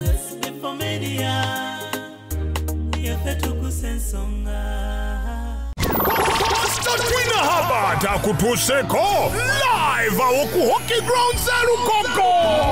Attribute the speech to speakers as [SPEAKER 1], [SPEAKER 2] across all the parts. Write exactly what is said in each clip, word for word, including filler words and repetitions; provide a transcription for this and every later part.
[SPEAKER 1] S B four Media, Tuggussa Enssonga.
[SPEAKER 2] Twina Harbert akutuseko live oku hockey grounds LUGOGO.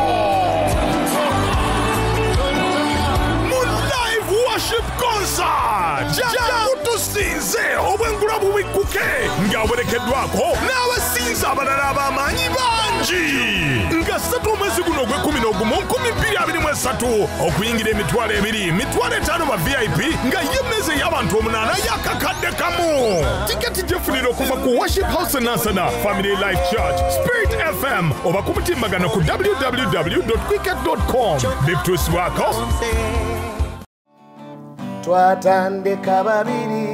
[SPEAKER 2] Mu live worship concert. Jaja tusinze obwengula bubikuke ngawerekeddwako n'abasinza abalala abamanyi bangi. Nga ssatu omwezi guno ogw'ekkumi n'ogumu nkumi bbiri abiri mu esatu okuyingira emitwalo ebiri mitwalo etaano ba V I P nga y'emmeeza ey'abantu omunaana yakakadde kamu. Tiketi gyefunira okuva ku Worship House Nansana, Family Life Church, Spirit F M oba ku mutimbagano ku w w w dot quicket dot com. Bibutusibwako
[SPEAKER 3] twatandika babiri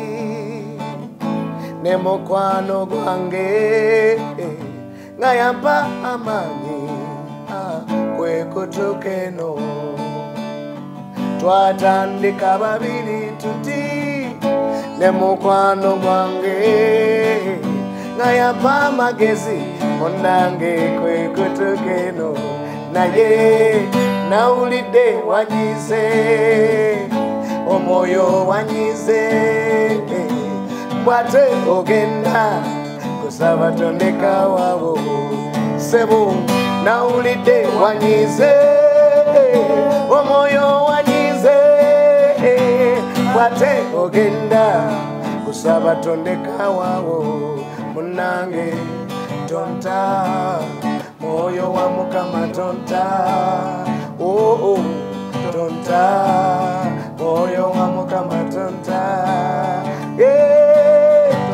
[SPEAKER 3] ne mukwano gwange nga yampa amaanyi kwe kutukeno. Twatandika babiri tuti ne mukwano gwange nga yampa amagezi munange kwe kutukeno. Naye nawulidde wanyize omwoyo wanyize bwate ogenda kusaba tondeka wabo sebo. Nawulidde wanyize omwoyo wanyize bwate ogenda kusaba tondeka wabo munange tonta moyo wa Mukama tonta. Oh oh tonta moyo wa Mukama tonta. Yeah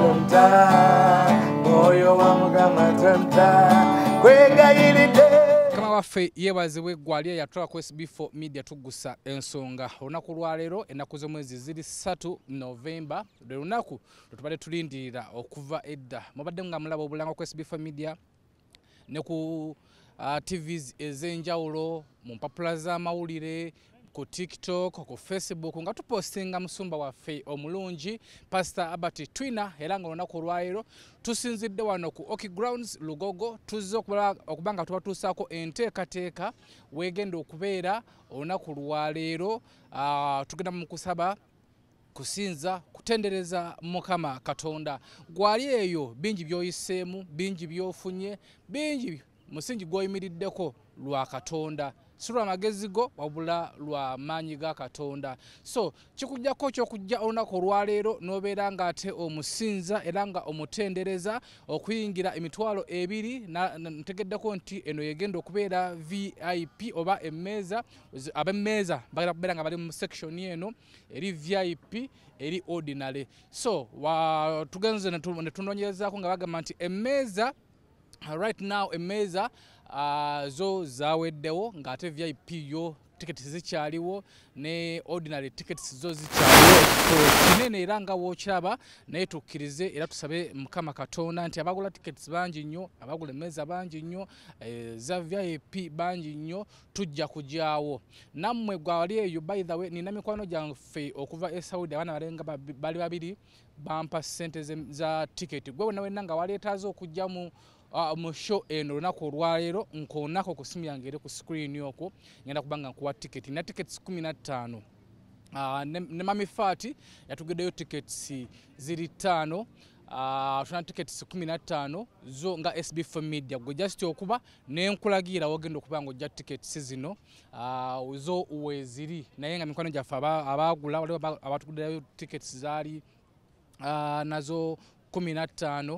[SPEAKER 3] tonta moyo wa Mukama tonta kwegayiride.
[SPEAKER 4] Kama waffe yeebazibwe gwali yatwala ku S B four Media Tuggussa Enssonga. Olunaku lwa leero ennaku z'omwezi ziri ssatu Novemba. Lwe lunaku lwetubadde tulindirira okuva edda. Mubadde nga mulaba obulanga ku S B four Media ne ku uh, T Vs ez'enjawulo, mu mpapula z'amawulire, ku TikTok, ku Facebook nga tupostinga musumba waffe omulungi Pastor Harbert Twina. Era nga olunaku olwaleero tusinzidde wano ku Hockey Grounds LUGOGO tuzze okuba nga tubatuusaako enteekateeka weegenda okubeera olunaku lwaleero. Uh, tugenda mu kusaba, kusinza, kutendereza Mukama Katonda. Gwali eyo bingi byoyiseemu, bingi byofunye, bingi musingi gw'oyimiriddeko lwa Katonda. Si lwa magezi go wabula lwa maanyi ga Katonda. So kikujjako ky'okujja olunaku olwaleero n'obeera ng'ate omusinza era nga omutendereza okuyingira emitwalo ebiri. Ntegeddeko nti eno yegenda okubeera V I P oba emmeeza. Ab'emmeeza bagenda kubeera nga bali mu section eno eri V I P eri ordinary. So wa tugenze ne tunoonyerezaako nga bagamba nti emmeeza right now emmeeza Uh, zo zaweddewo ng'ate V I P yo tickets zikyaliwo ne ordinary tickets zo zikyaliwo. So kinene era nga w'okiraba naye tukkirize era tusabe Mukama Katonda nti abagula tickets bangi nnyo, abagula emmeeza bangi nnyo, e, za V I P bangi nnyo, tujja kujyawo. Nammwe gwali eyo by the way nina mikwano gyaffe okuva e Saudi abaana balenga bali babiri bampa ssente za ticket. Gwe wonna wenna nga waleetaaze okujja mu Uh, mu show eno olunaku olwaleero nkoonako ku simu yange eri ku screen okwo ngenda kubanga nkuwa ticket na tickets kumi na ttaano. Uh, ne, ne Mami Fati yatugeddeyo tickets ziri ttaano. Uh, tuna tickets kumi na ttaano zo nga S B four Media. Gwe just okuba nenkulagira wogenda okuba nga ojja tickets zino uh, zo weziri naye nga mikwano gyaffe abagula waliwo abatugeddeyo tickets zaali uh, nazo kumi na ttaano.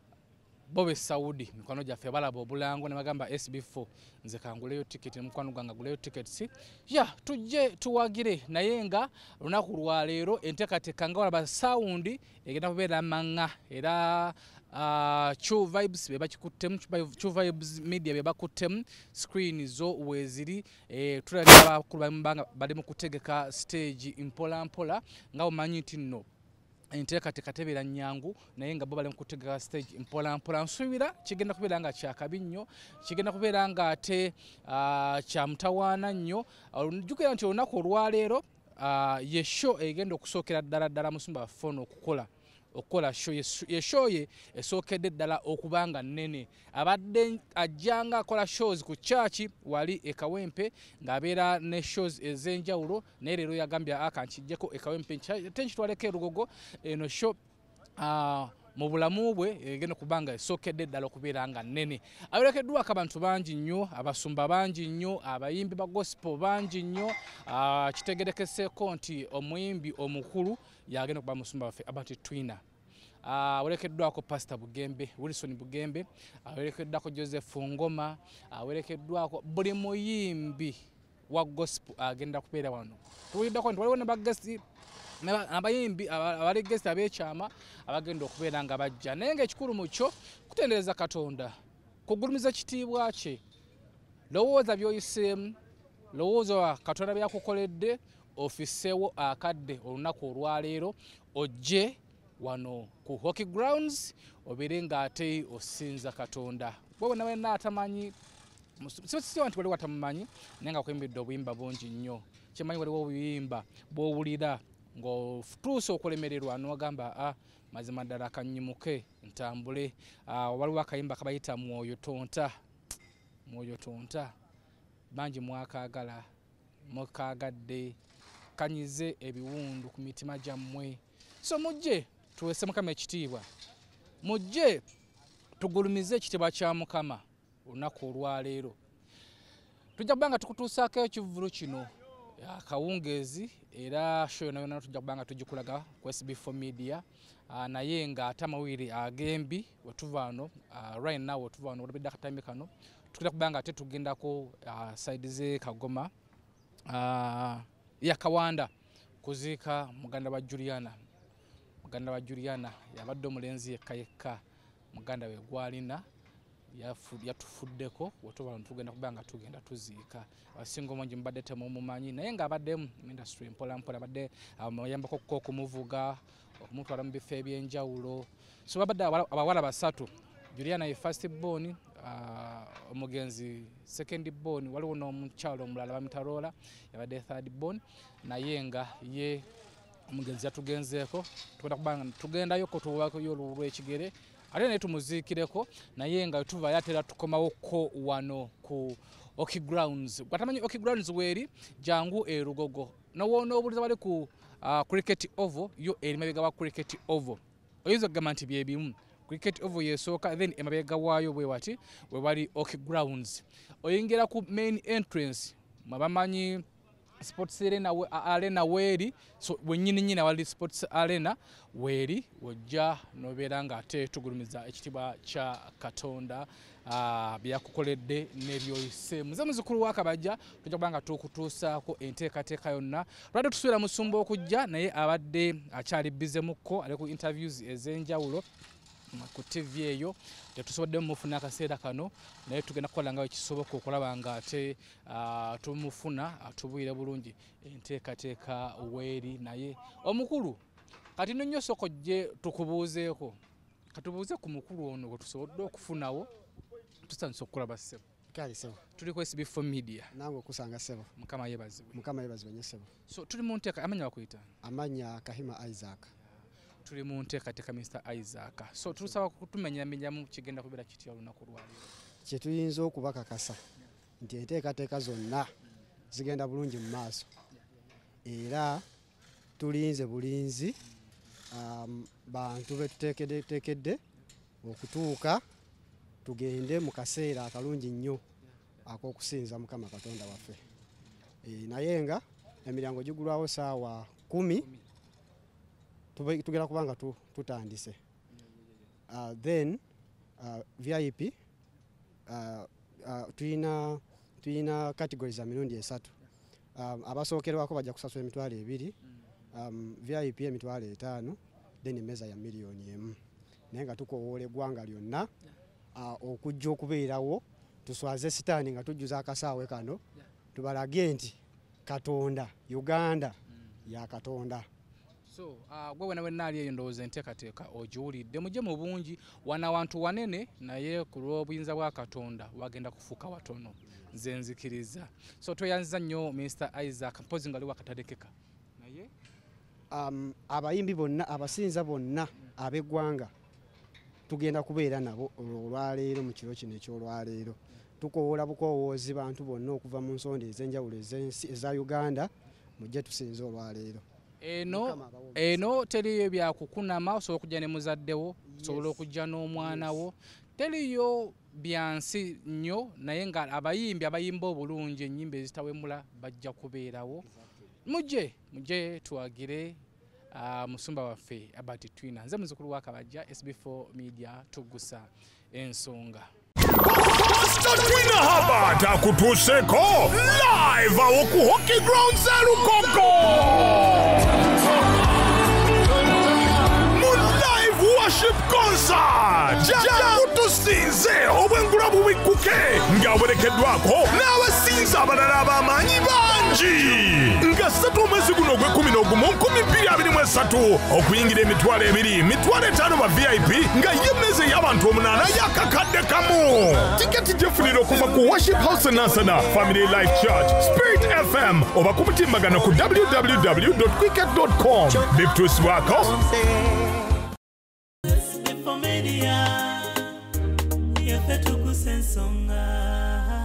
[SPEAKER 4] Bobe Saudi mikwano gyaffe balaba obulango ne bagamba S B four nze kanguleyo ticket ne mukwano gwange guleyo tickets. Ya tujje tuwagire naye nga lunaku lwa leero entekateka nga walaba sound egenda kubeera manga era uh, True Vibes beba kikuttemu, True Vibes Media beba kuttemu, screen zo weziri. eh tulaba abakulu bambanga bali mu kutegeka stage impola mpola nga omanyi nti nno entekateka tebera nyangu naye nga bo bali mu kutegeka stage mpola mpola. Nsuubira kigenda kubeera nga kyakabi nnyo, kigenda kubeera nga ate uh, kya mutawaana nnyo. Jjukira nti olunaku olwaleero uh, ye show egenda okusookera ddala ddala musumba waffe ono okukola okukola show ye show ye esookedde ddala okubanga nnene abadde ajjanga akola shows ku church wali e Kawempe ng'abeera ne shows ez'enjawulo naye leero yagambye akankijjeko e Kawempe tenkitwaleko e Lugogo eno show uh, mu bulamu bwe egenda kubanga esookedde ddala okubeera nga nnene ayolekeddwako abantu bangi nnyo abasumba bangi nnyo abayimbi ba gospel bangi nnyo uh, kitegerekeseeko nti omuyimbi omukulu yagenda kuba musumba waffe abantu Twina awerekeddwako uh, Pastor Bugembe Wilson Bugembe awerekeddwako uh, Joseph Ngoma awerekeddwako uh, buli muyimbi wa gospel agenda uh, kubeera wano tuwiddako nti waliwo ne bagesti abayimbi abali guest abekyama abagenda okubeera nga bajja naye ng'ekikulu mu kyo kutendereza Katonda kugulumiza kitiibwa kye lowooza by'oyiseemu lowooza Katonda byakukoledde ofiseewo akadde olunaku olwaleero ojje wano ku hockey grounds obeere ng'ate osinza Katonda bwe nawe naatamanyi si wanti wali watamumanyi naye nga kuyimbidde obuyimba bungi nnyo kimanyi waliwo obuyimba bw'owulira ng'otuuse okulemererwa n'ogamba ah mazima ddala akanyimuke ntambule waliwo akayimba kabayita mwoyo tonta mwoyo tonta bangi mwakaagala mukaagadde kanyize ebiwundu ku mitima gyammwe so mujje tuweese Mukama ekitiibwa mujje tugulumize ekitiibwa kya Mukama olunaku olwaleero tujja kubanga tukutuusaako ekivulu kino akawungeezi era show nayo nayo tujja kubanga tugikulaga ku S B four Media uh, naye nga ate amawiri agembi wetuva wano uh, right now wetuva wano olabedde akatambi kano tukira kubanga ate tugendako uh, side ze Kagoma uh, ya Kawanda kuziika muganda wa Juliana muganda wa Juliana yabadde omulenzi yekka yekka muganda we gwalina yatufuddeko wetuva wano tugenda kubanga tugenda tuziika abasinga omungi mbadde temumumanyi naye nga abadde mu industry mpola mpola abadde amuyambako ko okumuvuga okumutwala mu bifo ebyenjawulo so babadde abawala basatu Juliana ye first born uh, omugenzi second born waliwo n'omukyalo omulala bamutarola yabadde third born naye nga ye omugenzi yatugenzeeko tugenda kubanga tugendayo ko tuwako olw'ekigere ate naye tumuziikireko naye nga tuva yatera tukomawo ko wano ku hockey grounds gwatamanyi hockey grounds weeri jangu e Lugogo nowoona obuliza wali ku uh, cricket oval yo erimabega wa cricket oval oyinza okugamba nti bye bimu cricket oval yesooka then emabega waayo bwe wati we wali hockey grounds oyingira ku main entrance mwabamanyi sports arena we, arena weeri so wenyini nyina wali sports arena weeri wojja nobeera nga ate tugulumiza ekitiibwa kya Katonda uh, byakukoledde n'ebyoyise muze muzukulu wa Kabajja tujja kubanga tukutuusaako enteekateeka yonna lwadde tusuubira musumba okujja naye abadde akyali bize mukko ali ku interviews ez'enjawulo ku T V eyo tetusobodde mufuna akaseera kano naye tugenda kukola nga ekisoboka okulaba nga ate uh, tumufuna atubuire bulungi enteekateeka weeri naye omukulu kati no nnyo soko gye tukubuuzeeko katubuuze ku mukulu ono gwe tusobodde okufunawo tusanyusa okulaba ssebo
[SPEAKER 5] kale sebo
[SPEAKER 4] tuli ku S B four Media
[SPEAKER 5] nange okusanga sebo
[SPEAKER 4] Mukama yeebazibwe
[SPEAKER 5] Mukama yeebazibwe nnyo sebo
[SPEAKER 4] so tuli mu nteeka amanya bakuyita
[SPEAKER 5] amanya Kahima Isaac
[SPEAKER 4] tuli mu nteekateeka Mister Isaac so tulusaba kutumenyamenyamu kigenda kubeera kitya olunaku lwaleero
[SPEAKER 5] kye tuyinza okubakakasa nti enteekateeka zonna zigenda bulungi mu maaso era tulinze bulinzi um, bantu betuteekedde okutuuka tugende mu kaseera akalungi nnyo ak'okusinza Mukama Katonda waffe e, naye nga emiryango gigulwawo saawa kumi tugera kubanga tutandise uh, then uh, V I P uh, uh, tuyina tuyina categories za mirundi esatu um, abasookerwako bajja kusasula emitwalo ebiri um, V I P emitwalo etaano then emeza ya miliyoni emu naye nga tukowoola eggwanga lyonna uh, okujja okubeerawo tuswaze sitaani nga tujjuza akasaawe kano tubalage nti Katonda Uganda ya Katonda.
[SPEAKER 4] So uh, gwe wena wenali eyo ndowooza enteekateeka ogiwulidde mujje mu bungi wana wantu wanene naye ku lw'obuyinza bwa Katonda wagenda kufuuka watono nze nzikiriza so tweyanziza nnyo Mister Isaac mpozi nga ali wakatalekeka naye
[SPEAKER 5] um, abayimbi bonna abasinza bonna ab'eggwanga tugenda kubeera nabo olwaleero mu kiro kino ekyolwaleero tukoola bukoowoozi bantu bonna okuva mu nsonda ez'enjawulo eza Uganda mujje tusinze olwaleero.
[SPEAKER 4] Eno eno teriyo byakukunama osobola okujja ne muzaddewo osobola okujja n'omwana wo teriyo byansi nnyo naye nga abayimbi abayimba obulungi ennyimba ezitawemula bajja kubeerawo mujje mujje tuwagire uh, musumba waffe Harbert Twina nze muzukulu wa Kabajja S B four Media Tuggussa Enssonga.
[SPEAKER 2] Twina Harbert akutuuseko live awo ku hockey grounds e LUGOGO mu live worship concert jakutusinze obwengula bubikkuke ng'awerekeddwako n'abasinza abalala ab'amaanyi bangi nga ssatu omwezi guno ogw'ekkumi n'ogumu nkumi bbiri abiri mu esatu okuyingira emitwalo ebiri mitwalo etaano ba V I P nga y'emmeeza ey'abantu omunaana y'akakadde kamu. Tiketi gyefunira okuva ku Worship House Nansana, Family Life Church, Spirit F M oba ku mutimbagano ku w w w dot quicket dot com. Bikutuusibwako
[SPEAKER 1] S B four Media, Tuggussa Enssonga.